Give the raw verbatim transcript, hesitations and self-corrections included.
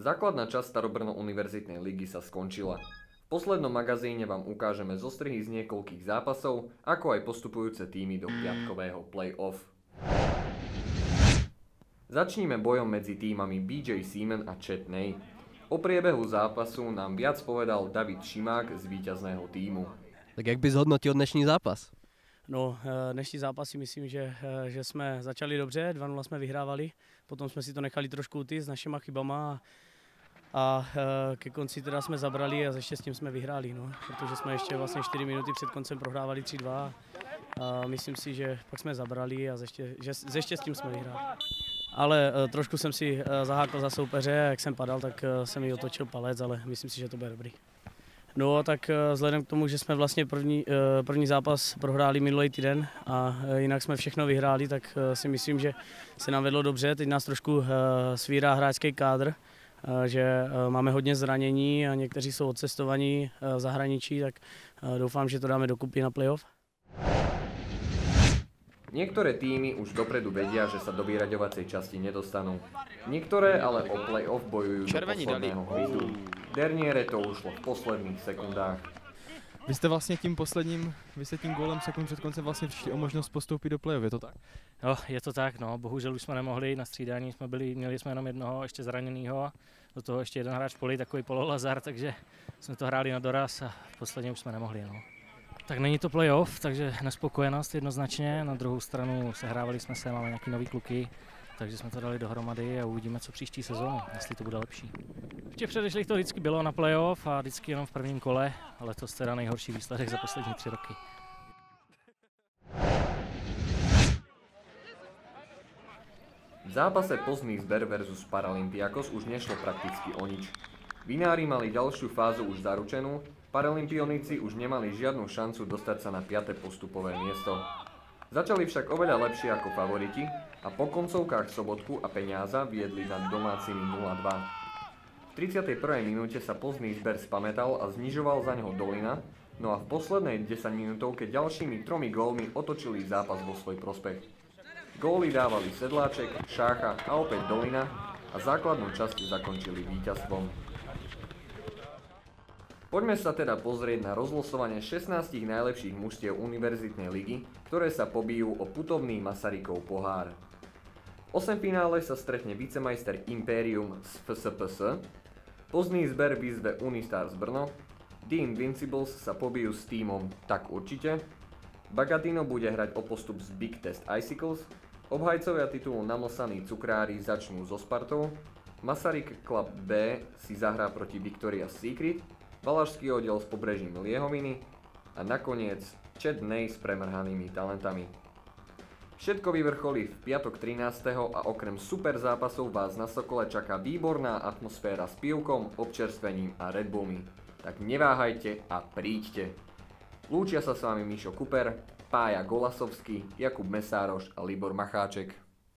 Základná časť Starobrno univerzitnej ligy sa skončila. V poslednom magazíne vám ukážeme zostrihy z niekoľkých zápasov, ako aj postupujúce týmy do piatkového play-off. Začníme bojom medzi týmami bé jé Seaman a Chad Ney. O priebehu zápasu nám viac povedal David Šimák z víťazného týmu. Tak jak bys hodnotil dnešní zápas? No, dnešní zápas si myslím, že, že jsme začali dobře, dva nula jsme vyhrávali, potom jsme si to nechali trošku utíct s našima chybama a, a ke konci teda jsme zabrali a se štěstím jsme vyhráli, no, protože jsme ještě vlastně čtyři minuty před koncem prohrávali tři dva a myslím si, že pak jsme zabrali a ze, ště, že, ze štěstím jsme vyhráli. Ale trošku jsem si zahákl za soupeře, jak jsem padal, tak jsem mi otočil palec, ale myslím si, že to bude dobrý. No tak vzhledem k tomu, že jsme vlastně první, první zápas prohráli minulý týden a jinak jsme všechno vyhráli, tak si myslím, že se nám vedlo dobře. Teď nás trošku svírá hráčský kádr, že máme hodně zranění a někteří jsou odcestovaní v zahraničí, tak doufám, že to dáme dokupy na playoff. Niektoré týmy už dopredu vedia, že sa do vyraďovacej časti nedostanú. Niektoré ale o play-off bojujú do posledného hvízdu. Derniere to ušlo v posledných sekundách. Vy jste vlastně tím posledním, vy jste tím gólem sekund před koncem vlastně přišli o možnost postoupit do play-off, je to tak? No, je to tak, no, bohužel už jsme nemohli, na střídání jsme byli, měli jsme jenom jednoho ještě zraněného, do toho ještě jeden hráč poli, takový pololazar, takže jsme to hráli na doraz a posledně už jsme nemohli, no. Tak není to playoff, takže nespokojenost jednoznačně, na druhou stranu sehrávali jsme se, máme nějaký nový kluky, takže jsme to dali dohromady a uvidíme, co příští sezónu, jestli to bude lepší. V těch předešlých to vždycky bylo na playoff a vždycky jenom v prvním kole, ale to teda nejhorší výsledek za poslední tři roky. V zápase Poznaný Zber versus Paralympiakos už nešlo prakticky o nič. Vinári mali ďalšiu fázu už zaručenú, Paralympionici už nemali žiadnu šancu dostať sa na piate postupové miesto. Začali však oveľa lepšie ako favoriti a po koncovkách Sobotku a Peňáza viedli nad domácimi nula dva. V tridsiatej prvej minúte sa Poznaný Zber spamätal a znižoval za neho Dolina, no a v poslednej desaťminútovke ďalšími tromi gólmi otočili zápas vo svoj prospech. Góly dávali Sedláček, Šácha a opäť Dolina a základnú časť zakončili víťazstvom. Poďme sa teda pozrieť na rozlosovanie šestnástich najlepších mužstiev univerzitnej ligy, ktoré sa pobijú o putovný Masarykov pohár. V osemfinále sa stretne vicemajster Imperium z ef es pé es, Poznaný Zber vyzve Unistars Brno, The Invincibles sa pobijú s tímom Tak určite, Bagatino bude hrať o postup z Big Test Icicles, obhajcovia titulu namlsaní cukrári začnú so Spartou, Masaryk Club B si zahrá proti Victoria's Secret, Valašský oddiel s Pobrežím Liehoviny a nakoniec Chad Ney s premrhanými talentami. Všetko vyvrcholí v piatok trinásteho a okrem super zápasov vás na Sokole čaká výborná atmosféra s pivkom, občerstvením a Red Bullmi. Tak neváhajte a príďte. Lúčia sa s vami Mišo Kuper, Pája Golasovský, Jakub Mesároš a Libor Macháček.